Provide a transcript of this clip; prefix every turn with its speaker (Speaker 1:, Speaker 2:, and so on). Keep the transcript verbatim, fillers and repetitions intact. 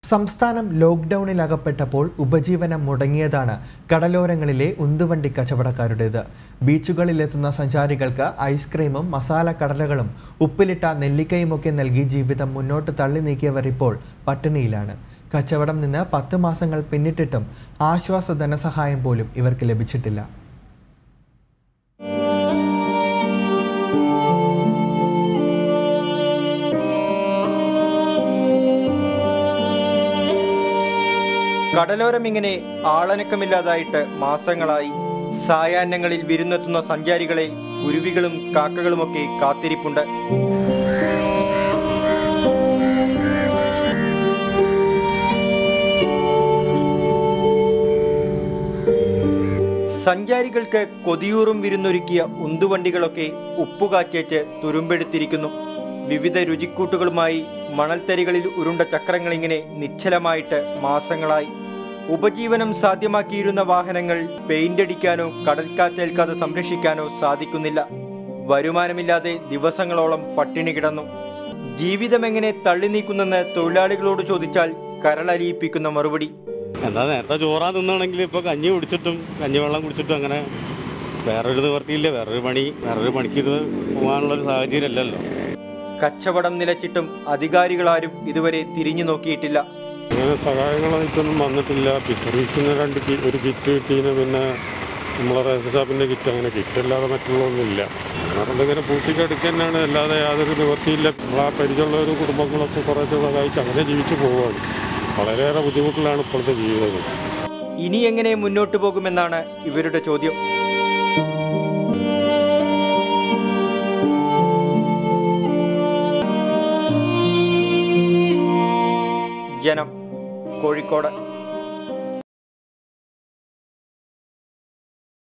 Speaker 1: സംസ്ഥാനം ലോക്ക്ഡൌണിൽ അകപ്പെട്ടപ്പോൾ ഉപജീവനം മുടങ്ങിയതാണ് കടലോരങ്ങളിലെ ഉന്തുവണ്ടി കച്ചവടക്കാരുടേത്. ബീച്ചുകളിലെത്തുന്ന സഞ്ചാരികൾക്ക് ഐസ്ക്രീമും മസാല കടലകളും ഉപ്പിലിട്ട നെല്ലിക്കയുമൊക്കെ നൽകി ജീവിതം മുന്നോട്ട് തള്ളി നീക്കിയവർ ഇപ്പോൾ പട്ടിണിയിലാണ്. കച്ചവടം നിന്ന് പത്ത് മാസങ്ങൾ പിന്നിട്ടിട്ടും ആശ്വാസ ധനസഹായം പോലും ഇവർക്ക് ലഭിച്ചിട്ടില്ല.
Speaker 2: കടലോരം ഇങ്ങനെ ആളനക്കമില്ലാതായിട്ട് മാസങ്ങളായി. സായാഹ്നങ്ങളിൽ വിരുന്നെത്തുന്ന സഞ്ചാരികളെ കുരുവികളും കാക്കകളുമൊക്കെ കാത്തിരിപ്പുണ്ട്. സഞ്ചാരികൾക്ക് കൊതിയൂറും വിരുന്നൊരുക്കിയ ഉന്തുവണ്ടികളൊക്കെ ഉപ്പുകാറ്റേറ്റ് തുരുമ്പെടുത്തിരിക്കുന്നു. വിവിധ രുചിക്കൂട്ടുകളുമായി മണൽത്തരികളിൽ ഉരുണ്ട ചക്രങ്ങളിങ്ങനെ നിശ്ചലമായിട്ട് മാസങ്ങളായി. ഉപജീവനം സാധ്യമാക്കിയിരുന്ന വാഹനങ്ങൾ പെയിന്റടിക്കാനോ കടൽക്കാറ്റേൽക്കാതെ സംരക്ഷിക്കാനോ സാധിക്കുന്നില്ല. വരുമാനമില്ലാതെ ദിവസങ്ങളോളം പട്ടിണി കിടന്നു. ജീവിതം എങ്ങനെ തള്ളി നീക്കുന്നെന്ന് തൊഴിലാളികളോട് ചോദിച്ചാൽ കരളലിയിപ്പിക്കുന്ന മറുപടി.
Speaker 3: എന്താ നേരത്തെ ചോറാ തിന്നാണെങ്കിൽ ഇപ്പോൾ കഞ്ഞി കുടിച്ചിട്ടും കഞ്ഞിവെള്ളം കുടിച്ചിട്ടും അങ്ങനെ വേറൊരു നിവർത്തിയില്ല. വേറൊരു പണി വേറൊരു പണിക്ക് ഇത് പോകാനുള്ളൊരു സാഹചര്യം അല്ലല്ലോ.
Speaker 2: കച്ചവടം നിലച്ചിട്ടും അധികാരികളാരും ഇതുവരെ തിരിഞ്ഞു നോക്കിയിട്ടില്ല.
Speaker 4: അങ്ങനെ സഹായങ്ങളായിട്ടൊന്നും വന്നിട്ടില്ല. ഫിഷറീസിന് രണ്ട് ഒരു കിറ്റ് കിട്ടീന്, പിന്നെ നമ്മളെ റേഷൻ ഷോപ്പിൻ്റെ കിറ്റ്, അങ്ങനെ കിറ്റല്ലാതെ മറ്റുള്ളതൊന്നുമില്ല. കാരണം ഇങ്ങനെ പൂട്ടിക്കടുക്കുക തന്നെയാണ്, അല്ലാതെ യാതൊരു നിവർത്തിയില്ല. നമ്മളാ പരിചയമുള്ള ഒരു കുടുംബങ്ങളൊക്കെ കുറേശ്ശെ സഹായിച്ച് അങ്ങനെ ജീവിച്ചു പോവുകയാണ്. വളരെയേറെ ബുദ്ധിമുട്ടിലാണ് ഇപ്പോഴത്തെ ജീവിതം.
Speaker 2: ഇനി എങ്ങനെ മുന്നോട്ട് പോകുമെന്നാണ് ഇവരുടെ ചോദ്യം. ജനം, കോഴിക്കോട്.